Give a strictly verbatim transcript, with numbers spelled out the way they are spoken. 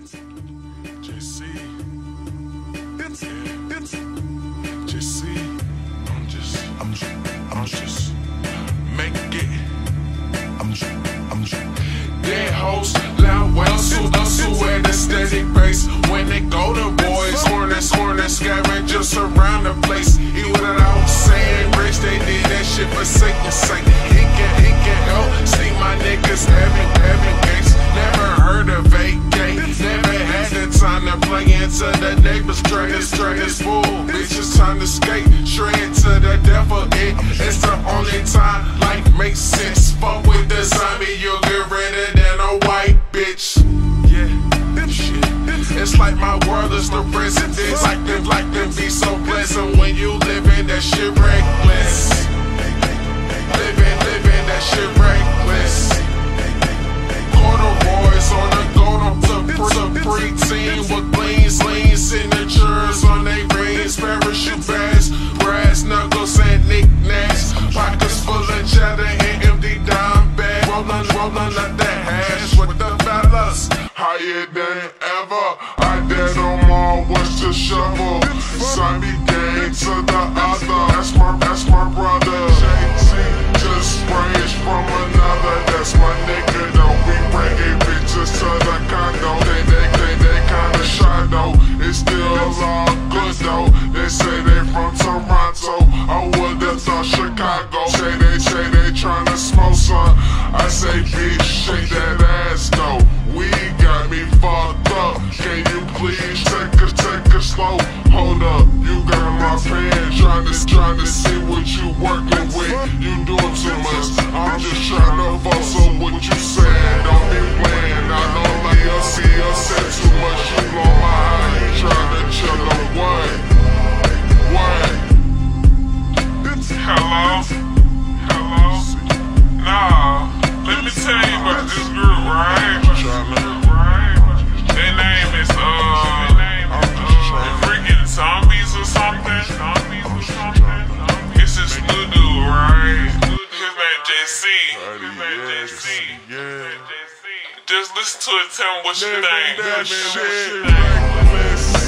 Just see, it's it's just see. I'm just, I'm just, I'm just make it. I'm just, I'm just. Dead hoes, loud well, so hustle at a steady pace. When they go to boys, hornets, hornets, scavengers around the place. Even without saying rich, they did that shit for Satan's sake. He can, he can help see my niggas having, having gates. Never heard of vacate, never had the time to play into the neighbor's trainers, trainers full. Bitch, it's time to skate, straight to the devil. It, it's the only time life makes sense. Fuck with the zombie, you'll get redder than a white bitch. Yeah, shit. It's like my world is the president. Like them, like them be so pleasant when you living that shit reckless. Living, living that shit reckless. Corduroys on the go to the pre-teen with clean, clean signatures on they rings, parachute bags, brass knuckles and knickknacks. Pockets full of cheddar and empty dime bags. Rolling, rolling up that hash with the fellas. Higher than ever. I did them all, what's the shovel? Zombie gang to the other. That's my, that's my brother. Just sprays from another. That's my nigga though. We bringing bitches to the condo. They, they, they, they kinda shy though. It's still all good though. They say they from Toronto. I would've thought Chicago. Say they, say they tryna smoke some. I say bitch, shake that ass though. We got me fucked up. Can you please take a, take a slow? Hold up, you got my pen. Tryna, tryna see what you working with. You doing too much. I'm just tryna bustle what you saying. Don't be playing. I don't like you see you said too much. You blow my eye. You tryna chill on what? What? Hello? Hello? Nah, let me tell you about this group, right? Their name is, uh, uh freaking zombies or something. Zombies or something. It's this new dude, right? His name J C. His name J C. Yeah. Just listen to it, tell me what you think. That shit.